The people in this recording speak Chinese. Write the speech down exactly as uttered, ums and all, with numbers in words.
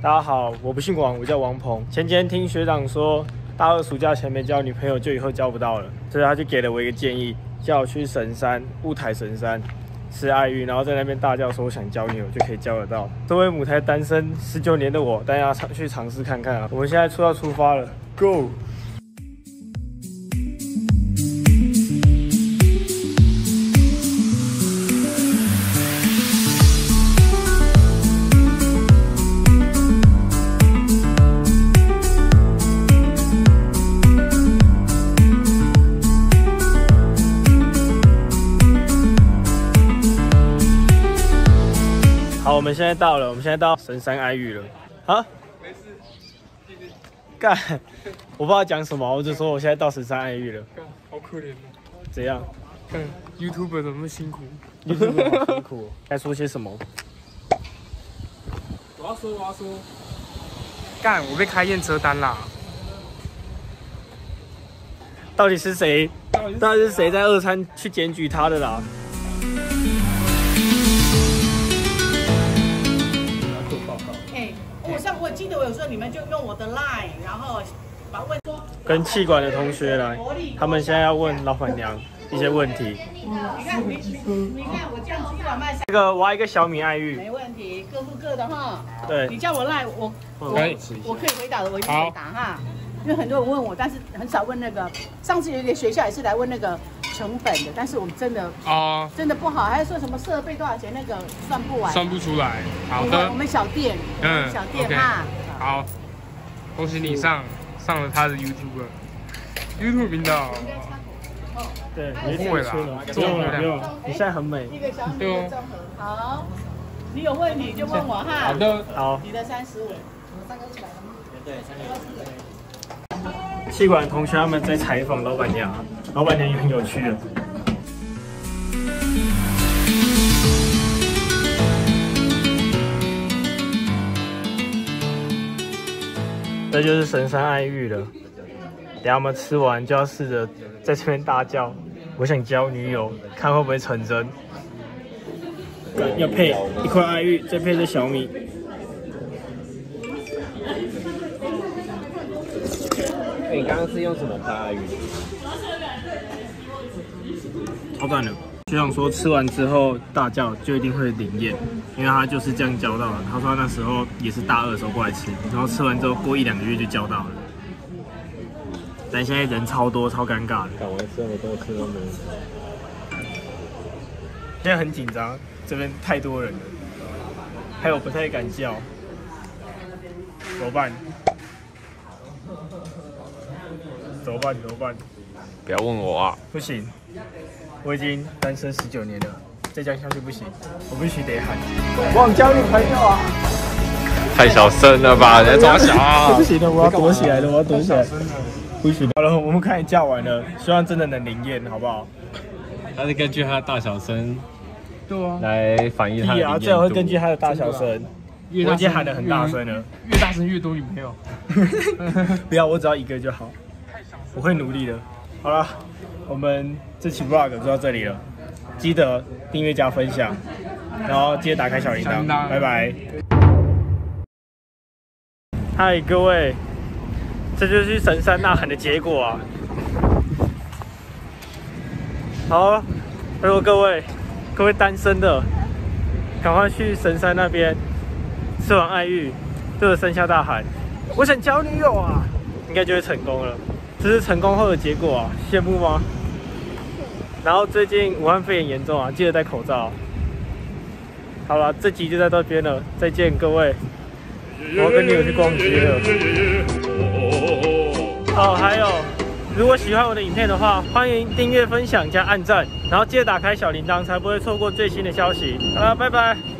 大家好，我不姓王，我叫王鹏。前几天听学长说，大二暑假前没交女朋友，就以后交不到了，所以他就给了我一个建议，叫我去神山雾台神山吃爱玉，然后在那边大叫说我想交女友，就可以交得到。作为母胎单身十九年的我，当然要去尝试看看啊！我们现在出要出发了 ，Go！好，我们现在到了，我们现在到神山爱玉了。啊？没事，继续。干，我不知道讲什么，我就说我现在到神山爱玉了。 干，好可怜哦。 怎样？ 干 ，YouTuber 怎么那么辛苦 ？YouTuber 好辛苦、哦。该说些什么？ 我要说，我要说。干，我被开验车单啦。 到底是谁？到底是谁在二餐去检举他的啦？ 我记得我有时候你们就用我的 line， 然后把问说跟气管的同学来，他们现在要问老板娘一些问题。 嗯，你看你你你看我这样子一碗卖三， 这个挖一个小米爱玉， 没问题，各付各的哈。 对， 你叫我 line， 我我我可以回答的，我一定回答哈。因为很多人问我，但是很少问那个。上次有一个学校也是来问那个成本的，但是我们真的啊，真的不好，还说什么设备多少钱，那个算不完， 算不出来。好的， 我们我们小店，嗯，小店哈。 好，恭喜你上上了他的 YouTube YouTube 频道。 对， 不会啦， 不用了，不用了，你现在很美。 一个小米的综合，好，你有问题就问我哈。 好的， 好。 你的三十五，我们三个一起来吗？对，三个一起来。 气管同学他们在采访老板娘，老板娘也很有趣的。这就是神山爱玉了。等下我们吃完就要试着在这边大叫，我想交女友，看会不会成真。要配一块爱玉，再配这小米。 你刚刚是用什么拍爱玉？ 超赞的！学长说吃完之后大叫就一定会灵验，因为他就是这样教到的。他说他那时候也是大二的时候过来吃，然后吃完之后过一两个月就教到了。但现在人超多，超尴尬的。 赶完吃那么多，吃都没有。 现在很紧张，这边太多人了，还有不太敢叫，怎么办？怎么办？怎么办？ 不要问我啊！ 不行，我已经单身十九年了，再这样下去不行，我必须得喊，我想交女朋友啊！ 太小声了吧，人家抓小啊！ 不行了，我要躲起来了，我要躲起来。不行，好了，我们开始叫完了，希望真的能灵验，好不好？ 他是根据他的大小声， 对啊， 来反映他的灵验度。 啊，最好会根据他的大小声。我已经喊得很大声了， 越大声越多女朋友。 不要，我只要一个就好。我会努力的。好了，我们这期 vlog 就到这里了，记得订阅加分享，然后记得打开小铃铛，拜拜。嗨，各位，这就是去神山呐喊的结果啊。好，如果各位各位单身的，赶快去神山那边吃完爱玉，对着山下大喊：“我想交女友啊！”应该就会成功了。这是成功后的结果啊，羡慕吗？然后最近武汉肺炎严重啊，记得戴口罩。好了，这集就在这边了，再见各位。我要跟女友去逛街了。哦，还有，如果喜欢我的影片的话，欢迎订阅、分享加按赞，然后记得打开小铃铛，才不会错过最新的消息。好了，拜拜。